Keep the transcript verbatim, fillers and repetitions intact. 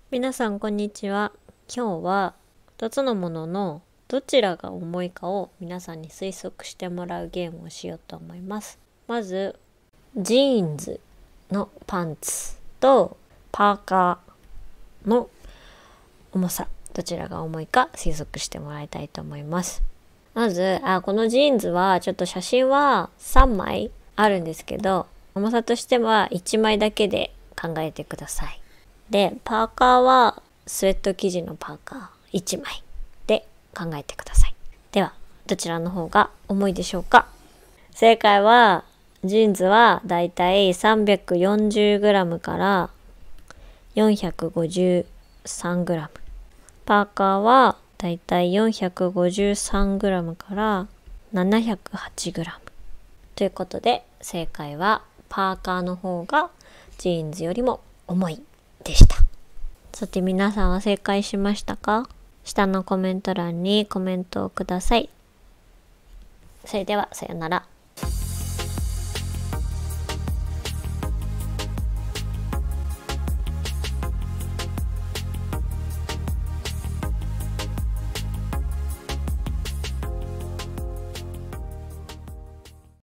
皆さんこんにちは。今日はふたつのもののどちらが重いかを皆さんに推測してもらうゲームをしようと思います。まずジーンズのパンツとパーカーの重さ、どちらが重いか推測してもらいたいと思います。まずあこのジーンズはちょっと写真はさんまいあるんですけど、重さとしてはいちまいだけで考えてください。で、パーカーはスウェット生地のパーカーいちまいで考えてください。では、どちらの方が重いでしょうか？正解は、ジーンズはだいたい さんびゃくよんじゅうグラム から よんひゃくごじゅうさんグラム。パーカーはだいたい よんひゃくごじゅうさんグラム から ななひゃくはちグラム。ということで、正解はパーカーの方がジーンズよりも重いでした。さて皆さんは正解しましたか？下のコメント欄にコメントをください。それではさよなら。